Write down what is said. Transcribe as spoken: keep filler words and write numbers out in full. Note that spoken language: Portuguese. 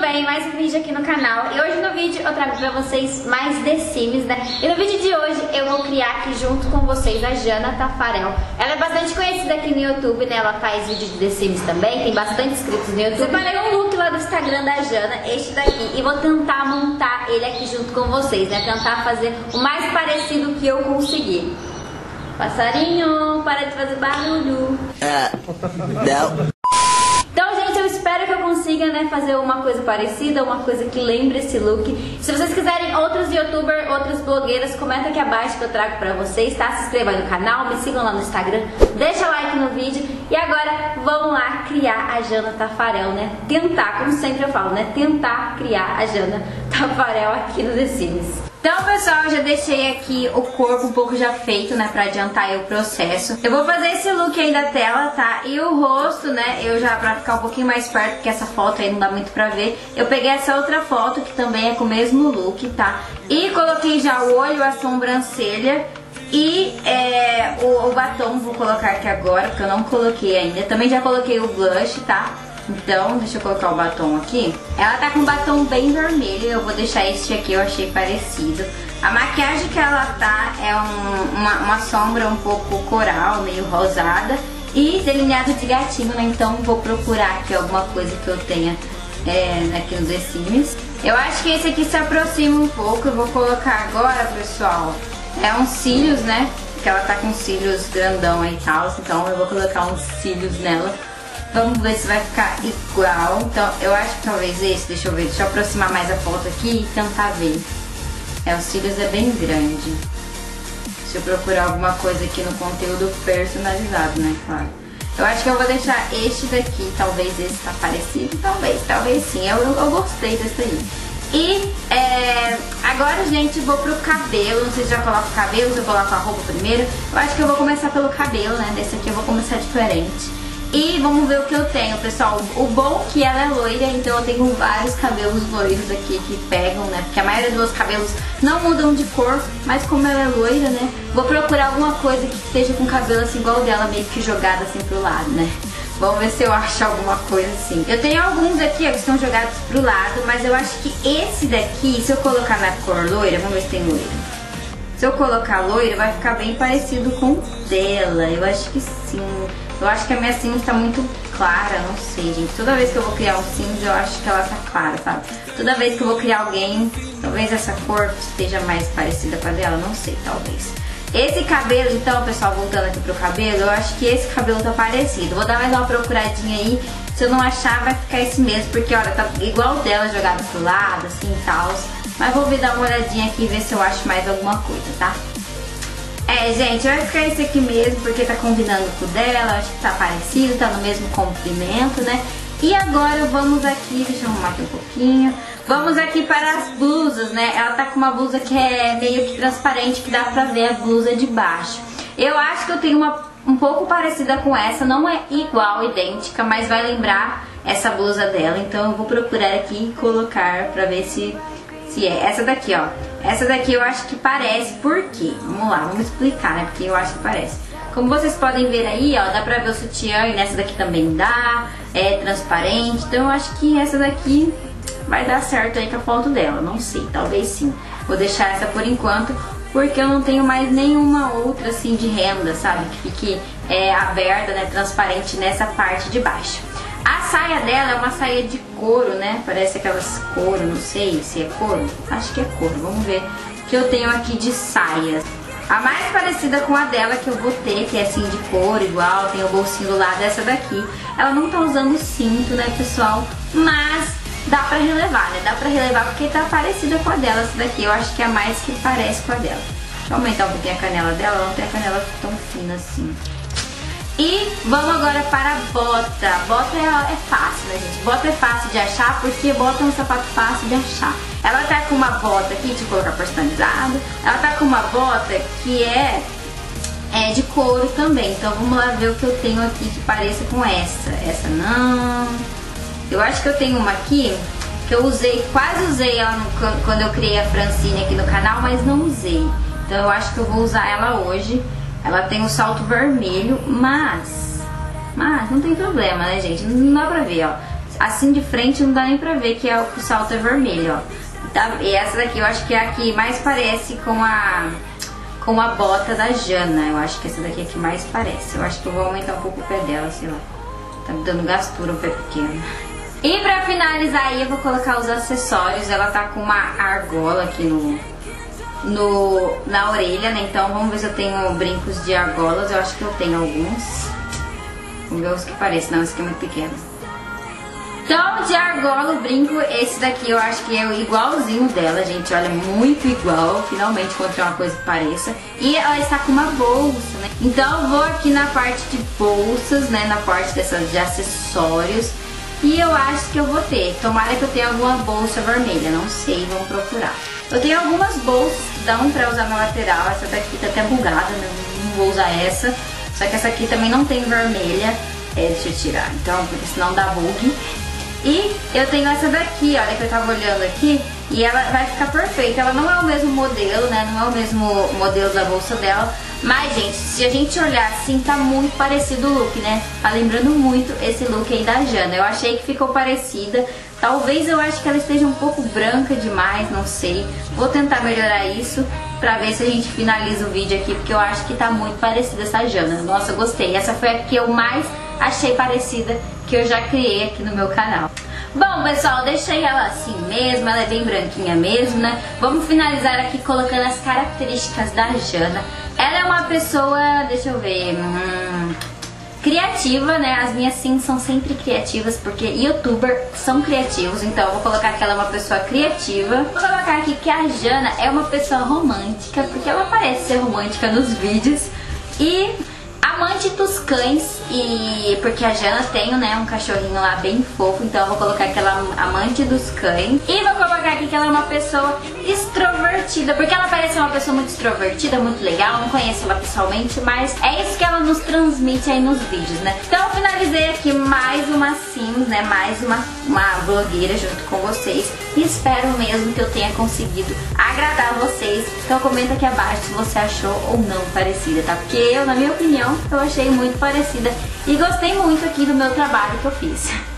bem? Mais um vídeo aqui no canal. E hoje no vídeo eu trago pra vocês mais The Sims, né? E no vídeo de hoje eu vou criar aqui junto com vocês a Jana Tafarel. Ela é bastante conhecida aqui no YouTube, né? Ela faz vídeo de The Sims também, tem bastante inscritos no YouTube. Separei um look lá do Instagram da Jana, este daqui, e vou tentar montar ele aqui junto com vocês, né? Tentar fazer o mais parecido que eu conseguir. Passarinho, para de fazer barulho. Não. Então, gente, eu espero que eu consiga, né, fazer uma coisa parecida, uma coisa que lembre esse look. Se vocês quiserem outros youtubers, outras blogueiras, comenta aqui abaixo que eu trago pra vocês, tá? Se inscreva aí no canal, me sigam lá no Instagram, deixa like no vídeo. E agora, vamos lá criar a Jana Tafarel, né? Tentar, como sempre eu falo, né? Tentar criar a Jana Tafarel aqui no The Sims. Então, pessoal, eu já deixei aqui o corpo um pouco já feito, né, pra adiantar aí o processo. Eu vou fazer esse look aí da tela, tá? E o rosto, né, eu já, pra ficar um pouquinho mais perto, porque essa foto aí não dá muito pra ver, eu peguei essa outra foto, que também é com o mesmo look, tá? E coloquei já o olho, a sobrancelha e é, o, o batom, vou colocar aqui agora, porque eu não coloquei ainda. Também já coloquei o blush, tá? Então, deixa eu colocar o batom aqui. Ela tá com um batom bem vermelho, eu vou deixar este aqui, eu achei parecido. A maquiagem que ela tá é um, uma, uma sombra um pouco coral, meio rosada e delineado de gatinho, né? Então vou procurar aqui alguma coisa que eu tenha é, aqui no The Sims. Eu acho que esse aqui se aproxima um pouco, eu vou colocar agora, pessoal, é uns cílios, né? Que ela tá com cílios grandão aí e tal, então eu vou colocar uns cílios nela. Vamos ver se vai ficar igual. Então, eu acho que talvez esse, deixa eu ver, deixa eu aproximar mais a foto aqui e tentar ver. É, os cílios é bem grande. Deixa eu procurar alguma coisa aqui no conteúdo personalizado, né, claro. Eu acho que eu vou deixar este daqui, talvez esse tá parecido, talvez, talvez sim. Eu, eu, eu gostei desse aí. E é, agora, gente, vou pro cabelo. Não sei se já coloco o cabelo, se eu coloco a roupa primeiro. Eu acho que eu vou começar pelo cabelo, né? Desse aqui eu vou começar diferente. E vamos ver o que eu tenho, pessoal. O bom é que ela é loira, então eu tenho vários cabelos loiros aqui que pegam, né? Porque a maioria dos meus cabelos não mudam de cor, mas como ela é loira, né? Vou procurar alguma coisa que esteja com cabelo assim igual o dela, meio que jogado assim pro lado, né? Vamos ver se eu acho alguma coisa assim. Eu tenho alguns aqui ó, que estão jogados pro lado, mas eu acho que esse daqui, se eu colocar na cor loira, vamos ver se tem loira. Se eu colocar loira, vai ficar bem parecido com o dela. Eu acho que sim. Eu acho que a minha cinza tá muito clara, não sei, gente. Toda vez que eu vou criar um cinza, eu acho que ela tá clara, sabe? Toda vez que eu vou criar alguém, talvez essa cor esteja mais parecida com a dela, não sei, talvez. Esse cabelo, então, pessoal, voltando aqui pro cabelo, eu acho que esse cabelo tá parecido. Vou dar mais uma procuradinha aí. Se eu não achar, vai ficar esse mesmo, porque, olha, tá igual o dela, jogado pro lado, assim, e tal. Mas vou vir dar uma olhadinha aqui e ver se eu acho mais alguma coisa, tá? É, gente, vai ficar esse aqui mesmo, porque tá combinando com o dela, acho que tá parecido, tá no mesmo comprimento, né? E agora vamos aqui, deixa eu arrumar aqui um pouquinho. Vamos aqui para as blusas, né? Ela tá com uma blusa que é meio que transparente, que dá pra ver a blusa de baixo. Eu acho que eu tenho uma um pouco parecida com essa, não é igual, idêntica, mas vai lembrar essa blusa dela. Então eu vou procurar aqui e colocar pra ver se... Se é essa daqui, ó. Essa daqui eu acho que parece. Por quê? Vamos lá, vamos explicar, né? Porque eu acho que parece. Como vocês podem ver aí, ó, dá pra ver o sutiã e nessa daqui também dá. É transparente. Então eu acho que essa daqui vai dar certo aí com a foto dela. Não sei, talvez sim. Vou deixar essa por enquanto, porque eu não tenho mais nenhuma outra assim de renda, sabe? Que fique é, aberta, né? Transparente nessa parte de baixo. A saia dela é uma saia de couro, né? Parece aquelas couro, não sei se é couro. Acho que é couro, vamos ver o que eu tenho aqui de saias. A mais parecida com a dela que eu vou ter, que é assim de couro igual, tem o bolsinho do lado, essa daqui. Ela não tá usando cinto, né, pessoal? Mas dá pra relevar, né? Dá pra relevar porque tá parecida com a dela, essa daqui. Eu acho que é a mais que parece com a dela. Deixa eu aumentar um pouquinho a canela dela, ela não tem a canela tão fina assim. E vamos agora para a bota. Bota é, é fácil, né, gente? Bota é fácil de achar porque bota é um sapato fácil de achar. Ela tá com uma bota aqui, deixa eu colocar personalizado. Ela tá com uma bota que é, é de couro também. Então vamos lá ver o que eu tenho aqui que pareça com essa. Essa não. Eu acho que eu tenho uma aqui que eu usei, quase usei ela no, quando eu criei a Francine aqui no canal, mas não usei. Então eu acho que eu vou usar ela hoje. Ela tem um salto vermelho, mas, mas não tem problema, né, gente? Não dá pra ver, ó. Assim de frente não dá nem pra ver que, é, que o salto é vermelho, ó. Tá, e essa daqui eu acho que é a que mais parece com a com a bota da Jana. Eu acho que essa daqui é a que mais parece. Eu acho que eu vou aumentar um pouco o pé dela, sei lá. Tá me dando gastura o pé pequeno. E pra finalizar aí eu vou colocar os acessórios. Ela tá com uma argola aqui no, no na orelha, né? Então vamos ver se eu tenho brincos de argolas. Eu acho que eu tenho alguns. Vamos ver os que parecem. Não, esse aqui é muito pequeno. Então, de argola, o brinco, esse daqui eu acho que é o igualzinho dela, gente. Olha, muito igual. Finalmente encontrei uma coisa que pareça. E ela está com uma bolsa, né? Então eu vou aqui na parte de bolsas, né? Na parte dessas de acessórios. E eu acho que eu vou ter. Tomara que eu tenha alguma bolsa vermelha. Não sei, vamos procurar. Eu tenho algumas bolsas que dão pra usar na lateral. Essa daqui tá até bugada, né? Não vou usar essa. Só que essa aqui também não tem vermelha. É, deixa eu tirar. Então, porque senão dá bug. E eu tenho essa daqui, olha, que eu tava olhando aqui, e ela vai ficar perfeita. Ela não é o mesmo modelo, né, não é o mesmo modelo da bolsa dela, mas, gente, se a gente olhar assim, tá muito parecido o look, né? Tá lembrando muito esse look aí da Jana. Eu achei que ficou parecida. Talvez eu acho que ela esteja um pouco branca demais, não sei. Vou tentar melhorar isso pra ver se a gente finaliza o vídeo aqui, porque eu acho que tá muito parecida essa Jana. Nossa, gostei. Essa foi a que eu mais achei parecida, que eu já criei aqui no meu canal. Bom, pessoal, deixei ela assim mesmo, ela é bem branquinha mesmo, né? Vamos finalizar aqui colocando as características da Jana. Ela é uma pessoa, deixa eu ver, hum, criativa, né? As minhas sim são sempre criativas, porque youtubers são criativos, então eu vou colocar que ela é uma pessoa criativa. Vou colocar aqui que a Jana é uma pessoa romântica, porque ela parece ser romântica nos vídeos. E amante dos cães, e porque a Jana tem, né, um cachorrinho lá bem fofo, então eu vou colocar que ela é amante dos cães. E vou colocar aqui que ela é uma pessoa extrovertida, porque ela parece uma pessoa muito extrovertida, muito legal. Não conheço ela pessoalmente, mas é isso que ela nos transmite aí nos vídeos, né? Então eu finalizei aqui mais uma Sims, né, mais uma, uma blogueira junto com vocês. E espero mesmo que eu tenha conseguido agradar vocês. Então comenta aqui abaixo se você achou ou não parecida, tá? Porque eu, na minha opinião, eu achei muito parecida e gostei muito aqui do meu trabalho que eu fiz.